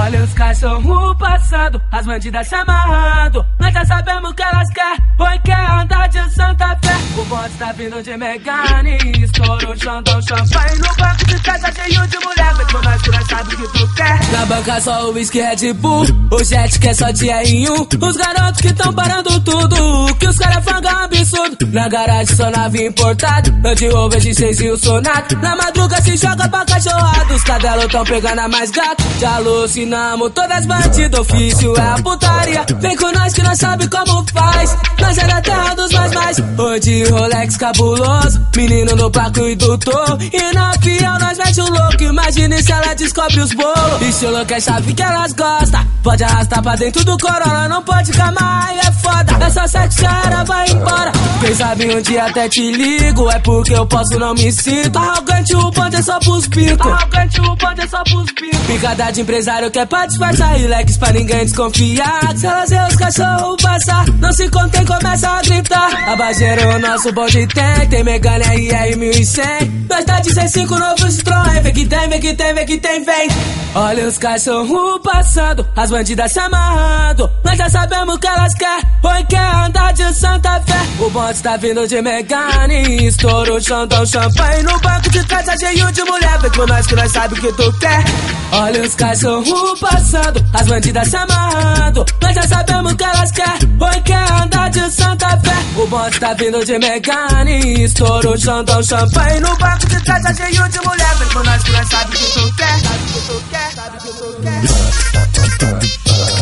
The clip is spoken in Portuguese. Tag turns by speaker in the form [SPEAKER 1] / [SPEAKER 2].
[SPEAKER 1] Olha os cachorros passando, as bandidas se amarrando. Nós já sabemos o que elas querem, oi quer andar de Santa Fé. O bonde tá vindo de Megane, estouro o Xandão, champanhe no banco de trás tá cheio de mulher. Vem com nós que nós sabe o que tu quer. Na banca só o whisky Red Bull, o jet que é só de R1. Os garotos que tão parando tudo, que os caras fangam absurdo. Na garagem só nave importada, Land Rover G6 e o Sonata. Na madruga se joga pra cachorrada, os cadelos tão pegando a mais gato. Já alucinamos todas bandido, ofício é a putaria. Vem com nós que nós sabe como faz, nós é da terra dos mais. Oi de Rolex cabuloso, menino no placo e doutor. E na fiel nós mete o louco, imagine se ela descobre os bolos. Estilo que é chave que elas gostam, pode arrastar pra dentro do Corolla, não pode camar, é foda. É só sexo, cara, vai embora. Quem sabe um dia até te ligo, é porque eu posso, não me sinto. Arrogante o bonde é só pros picos, arrogante o bonde é só pros picos. Picada de empresário que é pra disfarçar, e leques pra ninguém desconfiar. Se elas ver os cachorros passar, não se contém, começa a gritar. Abageiro o nosso bonde tem Megane RR 1100. Nós tá de C5 novo Citroën, vem que tem, vem que tem, vem que tem, vem. Olha os cachorros passando, as bandidas se amarrando. Nós já sabemos o que elas querem, oi quer andar de Santa Fé. O bonde tá vindo de Megane, estouro o Xandão, champanhe no banco de trás tá cheio de mulher. Vem com nós que nós sabe o que tu quer. Olha os cachorros passando, as bandidas se amarrando. Nós já sabemos o que elas querem, oi quer andar de Santa Fé. O bonde tá vindo de Megane, estouro o Xandão, champanhe no banco de trás tá cheio de mulher. Vem com nós que nós sabe o que tu quer, sabe o que tu quer, sabe o que tu quer.